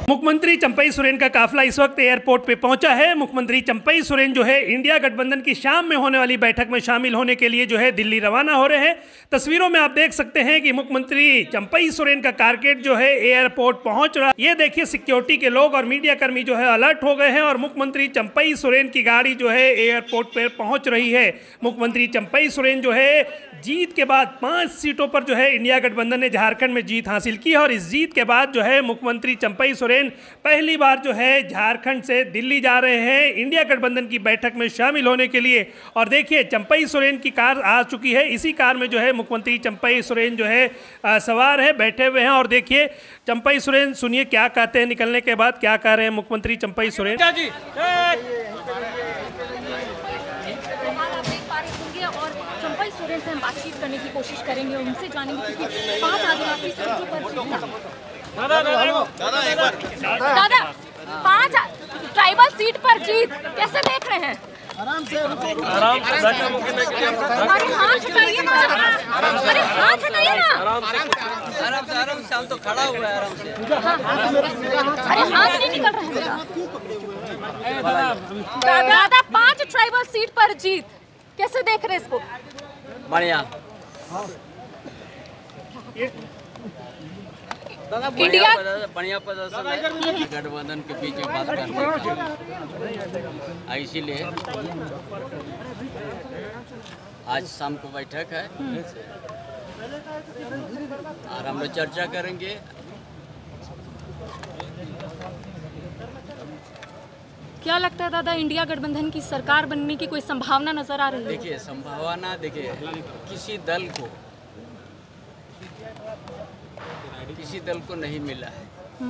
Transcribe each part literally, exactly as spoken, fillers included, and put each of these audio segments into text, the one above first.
मुख्यमंत्री चंपई सोरेन का काफिला इस वक्त एयरपोर्ट पे पहुंचा है। मुख्यमंत्री चंपई सोरेन जो है इंडिया गठबंधन की शाम में होने वाली बैठक में शामिल होने के लिए जो है दिल्ली रवाना हो रहे हैं। तस्वीरों में आप देख सकते हैं कि मुख्यमंत्री चंपई सोरेन का कारकेट जो है एयरपोर्ट पहुंच रहा है। ये देखिए सिक्योरिटी के लोग और मीडिया कर्मी जो है अलर्ट हो गए हैं और मुख्यमंत्री चंपई सोरेन की गाड़ी जो है एयरपोर्ट पर पहुंच रही है। मुख्यमंत्री चंपई सोरेन जो है जीत के बाद पांच सीटों पर जो है इंडिया गठबंधन ने झारखंड में जीत हासिल की है और इस जीत के बाद जो है मुख्यमंत्री चंपई सोरेन पहली बार जो है झारखंड से दिल्ली जा रहे हैं इंडिया गठबंधन की बैठक में शामिल होने के लिए। और देखिए चंपई सोरेन की कार आ चुकी है। इसी कार में जो है मुख्यमंत्री चंपई सोरेन जो है आ, सवार है, बैठे हुए हैं। और देखिए चंपई सोरेन सुनिए क्या कहते हैं, निकलने के बाद क्या कह रहे हैं मुख्यमंत्री चंपई सोरेन। चंपई सोरेन से हम बातचीत करने की कोशिश करेंगे, उनसे जानेंगे कि पांच आदिवासी सीटों पर दादा दादा पांच ट्राइबल सीट पर जीत कैसे देख रहे हैं? आराम से आराम से अरे हाथ हटाइए ना, अरे हाथ हटाइए ना, आराम से आराम से हम तो खड़ा हुआ है आराम से। अरे हाथ नहीं निकल रहे हैं। दादा पांच ट्राइबल सीट पर जीत कैसे देख रहे हैं इसको? बढ़िया इंडिया बढ़िया प्रदर्शन है गठबंधन के बीच में बात करने का, इसीलिए आज शाम को बैठक है और हम लोग चर्चा करेंगे। क्या लगता है दादा इंडिया गठबंधन की सरकार बनने की कोई संभावना नजर आ रही है? देखिए संभावना, देखिए किसी दल को किसी दल को नहीं मिला है,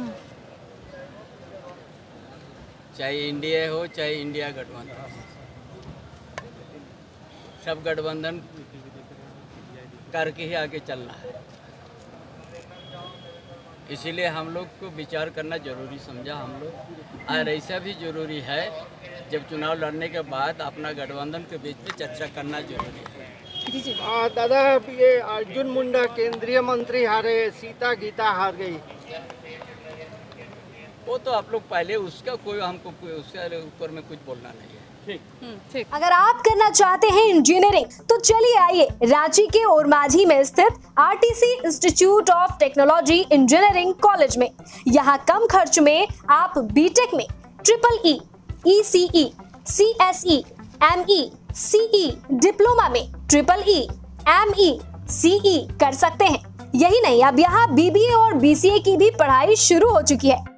चाहे इंडिया हो चाहे इंडिया गठबंधन, सब गठबंधन करके ही आगे चलना है। इसीलिए हम लोग को विचार करना जरूरी समझा हम लोग, और ऐसा भी जरूरी है जब चुनाव लड़ने के बाद अपना गठबंधन के बीच में चर्चा करना जरूरी है। आ, दादा ये अर्जुन मुंडा केंद्रीय मंत्री हारे, सीता गीता हार गई। वो तो आप लोग पहले उसका कोई हमको उसके ऊपर में कुछ बोलना नहीं है। ठीक। अगर आप करना चाहते हैं इंजीनियरिंग तो चलिए आइए रांची के ओरमांझी में स्थित RTC institute of technology engineering college में। यहाँ कम खर्च में आप बीटेक में triple E, ECE, CSE, ME, CE, diploma में ट्रिपल ई, एमई, सीई कर सकते हैं। यही नहीं, अब यहाँ बीबीए और बीसीए की भी पढ़ाई शुरू हो चुकी है।